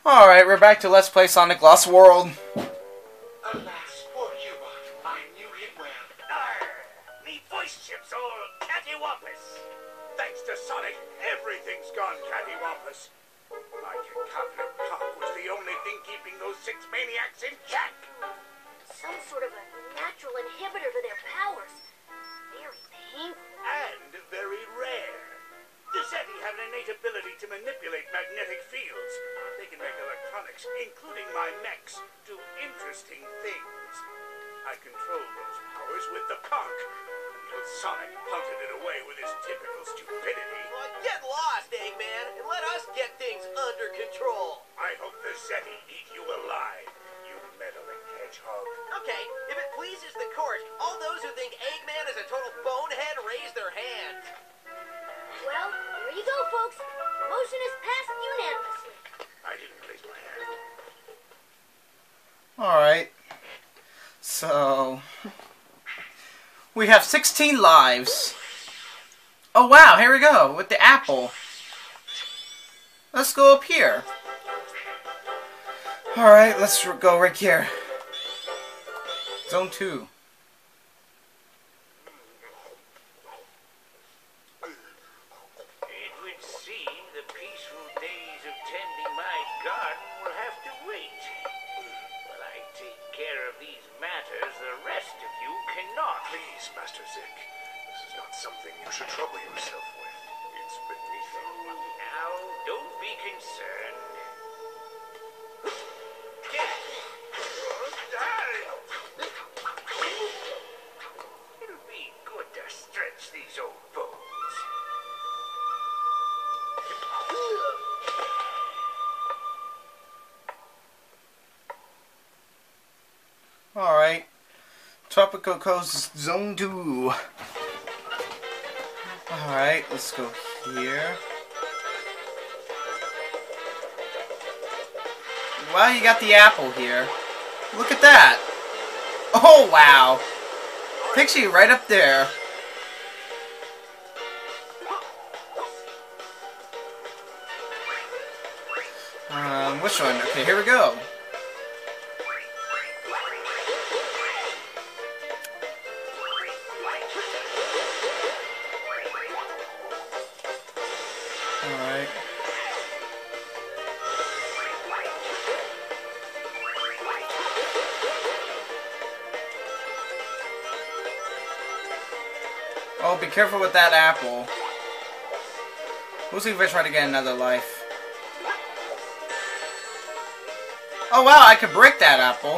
Alright, we're back to Let's Play Sonic Lost World. Alas, poor Cuba. I knew him well. Arr! Me voice chips all cattywampus. Thanks to Sonic, everything's gone cattywampus. My concomitant cock was the only thing keeping those 6 maniacs in check. Some sort of a natural inhibitor to their powers. Very painful. And very rare. The Zeti have an innate ability to manipulate magnetic fields. They can make electronics, including my mechs, do interesting things. I control those powers with the conch, until Sonic punted it away with his typical stupidity. Well, get lost, Eggman, and let us get things under control. I hope the Zeti eat you alive, you meddling hedgehog. Okay, if it pleases the court, all those who think Eggman is a total bonehead raise their hands. Well, there you go, folks. The motion is passed unanimously. I didn't raise my hand. Alright. So... we have 16 lives. Oh wow, here we go, with the apple. Let's go up here. Alright, let's go right here. Zone 2. It would seem the peaceful days of tending my garden will have to wait. While I take care of these matters, the rest of you cannot. Please, Master Zik. This is not something you should trouble yourself with. It's beneath you. Now, don't be concerned. It'll be good to stretch these old bones. Alright. Tropical Coast Zone 2. Alright, let's go here. Wow, you got the apple here. Look at that. Oh, wow. Takes you right up there. Which one? Okay, here we go. Alright. Oh, be careful with that apple. We'll see if I try to get another life. Oh wow, I could break that apple.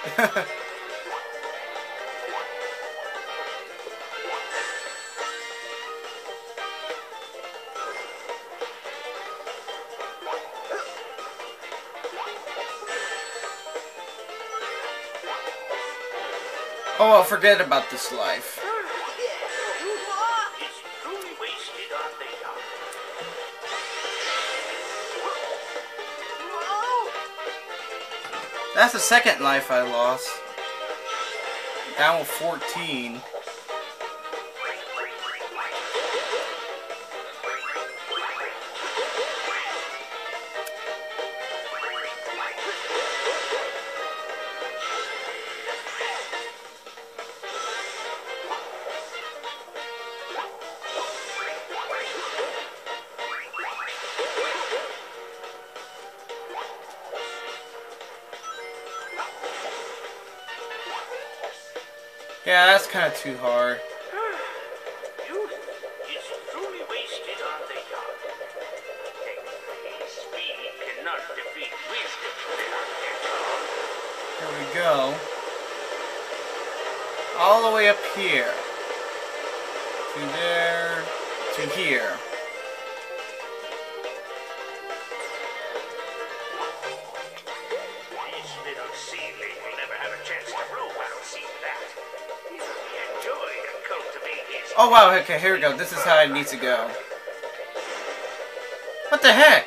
Oh, I'll forget about this life. It's truly wasted on the young. That's the second life I lost. Down with 14. Yeah, that's kind of too hard. Youth is truly wasted on the young. Speed cannot defeat wisdom. Here we go. All the way up here. To there. To here. This little seedling will never have a chance to grow. I'll see that. He enjoy to cultivate his... Oh wow, okay, here we go. This is how it needs to go. What the heck?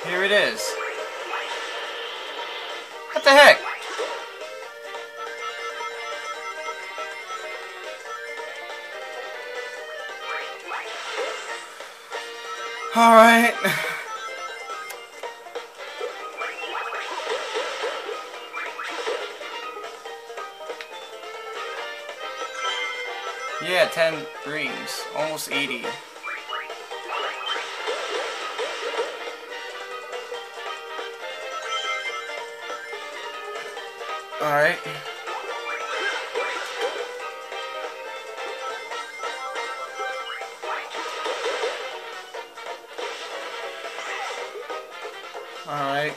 Here it is. What the heck? Alright. Yeah, 10 rings. Almost 80. Alright. Alright.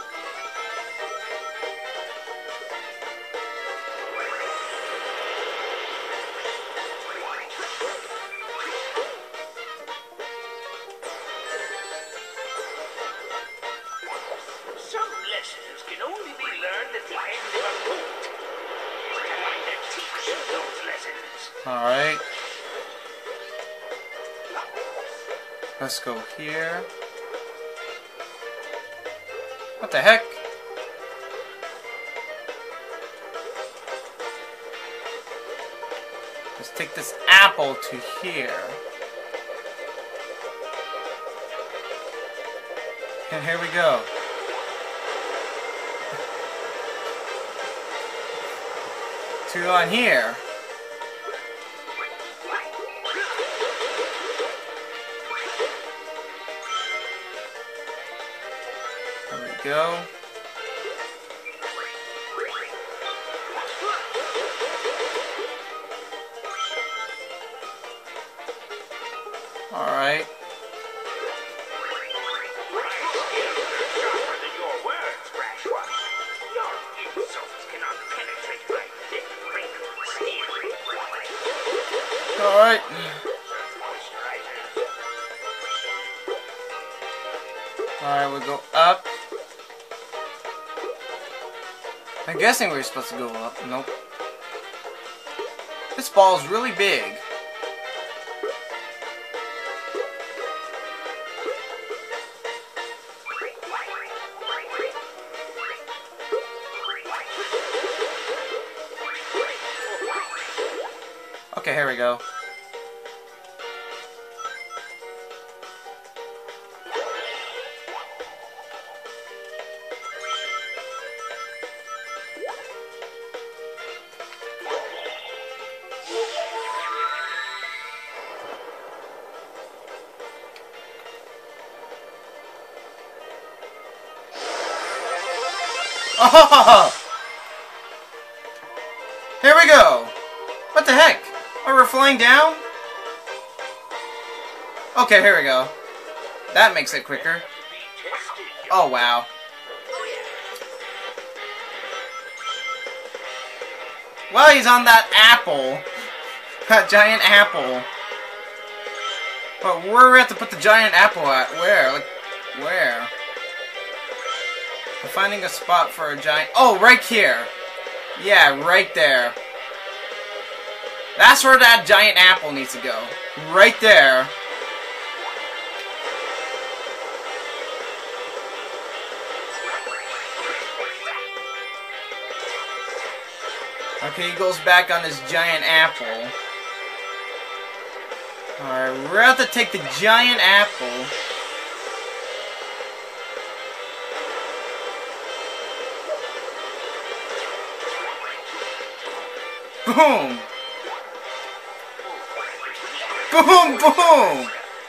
Some lessons can only be learned at the end of a boot. It's time to teach you those lessons. Alright. Let's go here. What the heck? Let's take this apple to here. And here we go. Two on here. There we go. Alright. Alright. Alright, we'll go up. I'm guessing we're supposed to go up. Nope. This ball's really big. Okay, here we go. Oh! Here we go! What the heck? Oh, we're flying down? Okay, here we go. That makes it quicker. Oh, wow. Well, he's on that apple. That giant apple. But where do we have to put the giant apple at? Where? Like, where? I'm finding a spot for a giant... Oh, right here. Yeah, right there. That's where that giant apple needs to go. Right there. Okay, he goes back on his giant apple. Alright, we're about to take the giant apple. Boom! Boom! Boom!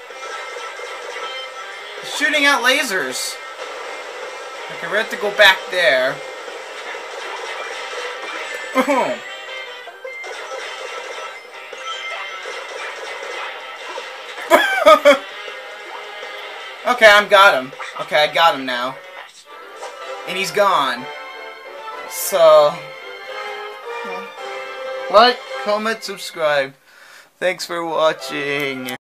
Shooting out lasers. Okay, we have to go back there. Boom! Okay, I got him. Okay, I got him now. And he's gone. So... like, comment, subscribe. Thanks for watching.